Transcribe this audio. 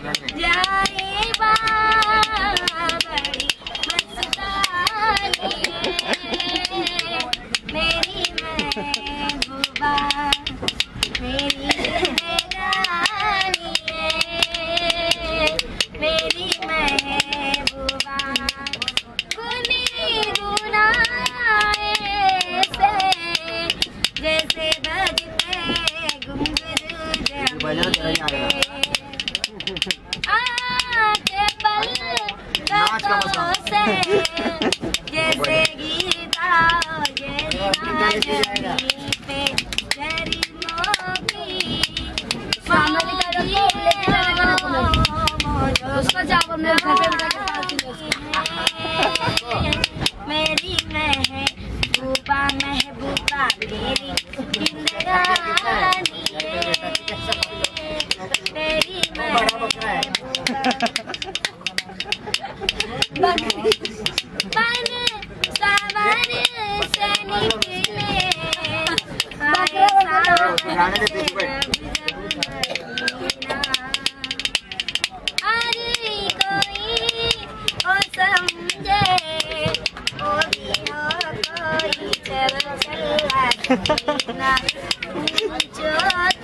जाए बड़ी मस्तानी मेरी महबूबा मेरी जिंदगानी मेरी महबूबा कुनी गुनाए से जैसे बजते घुंघरू जमीन पे आके पल कदमों से जैसे गीता जमीन पे जरीमों की उसका जाओ मेरे घर पे बिठा के मेरी महबूबा महबूबा मेरी जिंदगानी मेरी महबूबा बन सावन से निकले अरे कोई ओ समझे ओ भी हो कोई चल चल